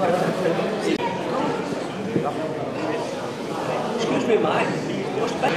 Excuse me, mate. What's that?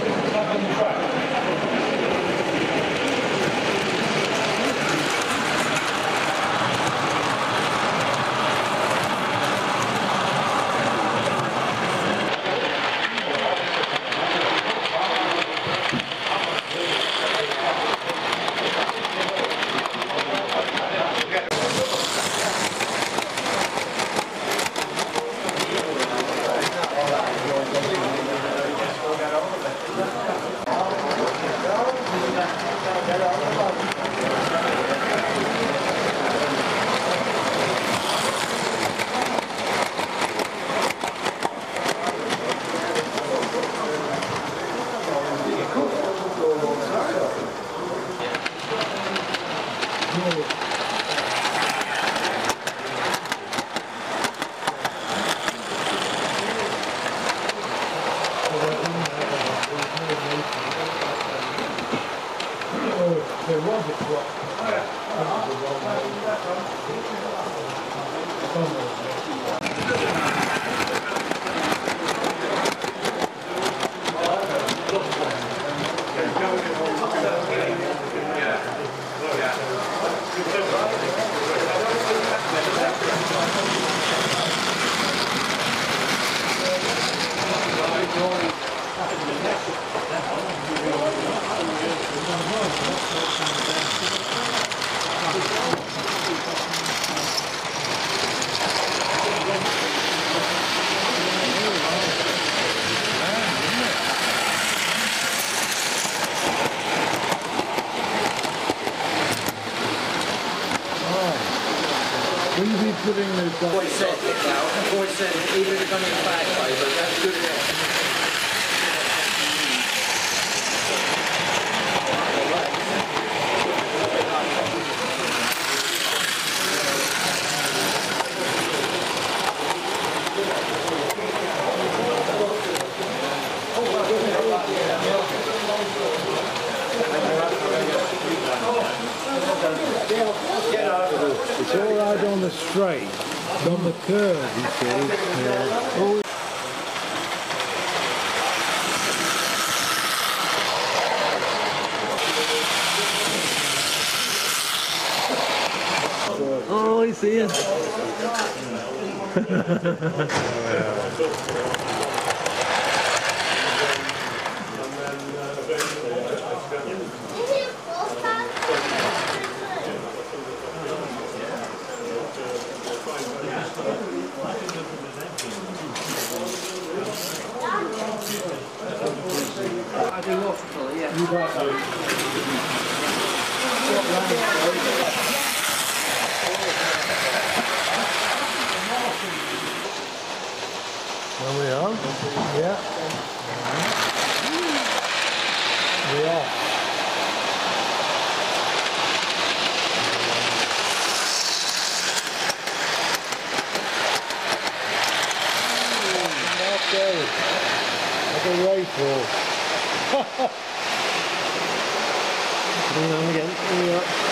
Putting the boy said it now. The boy said even if it's on his back, but that's good enough. It's all right on the straight, it's on the curve, you see. Yeah. Oh, I see it. I do watercolour, yeah. You got There we are. yeah. We are. Okay. Like a rifle. Bring it on again. Here we are.